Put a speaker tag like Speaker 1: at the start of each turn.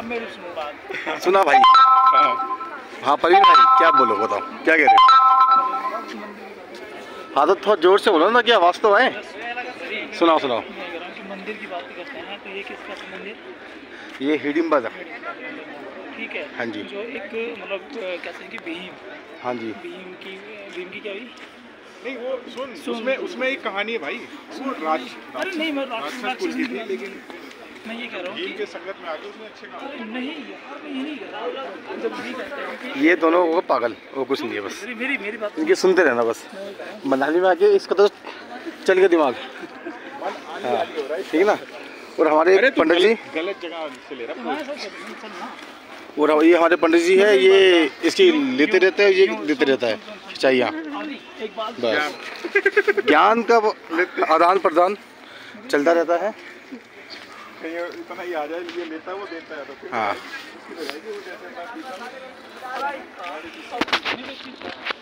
Speaker 1: मेरी सुनो बात।
Speaker 2: सुना भाई। हाँ प्रवीण भाई क्या बोलो, बताओ क्या कह रहे हो? हाँ तो थोड़ा जोर से बोलो ना, क्या आवाज़ तो है। सुनाओ सुनाओ।
Speaker 1: मंदिर की बात करते हैं तो ये किसका मंदिर?
Speaker 2: ये हिडिंबा था।
Speaker 1: ठीक है।
Speaker 2: हाँ जी।
Speaker 1: जो एक मतलब कहते हैं कि भीम।
Speaker 2: हाँ जी।
Speaker 1: भीम की क्या हुई?
Speaker 3: नहीं वो सुन उसमें एक कहानी है भाई। वो
Speaker 1: अरे नहीं मैं
Speaker 3: राक्षस कुल की थी, लेकिन
Speaker 1: मैं ये कह रहा हूँ
Speaker 3: भीम के संगत में आके उसने अच्छे काम।
Speaker 1: अरे नहीं यार मैं ये नहीं कह रहा। जब ये कहते हैं कि
Speaker 2: ये दोनों वो पागल, वो कुछ नहीं है बस।
Speaker 1: मेरी बात
Speaker 2: इनके सुनते रहना बस। मनाली में आके इसका तो चल गया दिमाग। हाँ ठीक है ना। और हमारे पंडित जी
Speaker 3: गलत जगह से ले रहा है।
Speaker 2: और ये हमारे पंडित जी है, ये इसकी लेते रहते हैं, ये देते रहता है खिंचाइयाँ। बस ज्ञान का आदान प्रदान चलता रहता है।
Speaker 3: कहीं इतना ही आ जाए, ये लेता है वो देता है तो फिर
Speaker 2: हाँ।
Speaker 3: उसकी लगाएगी वो जैसे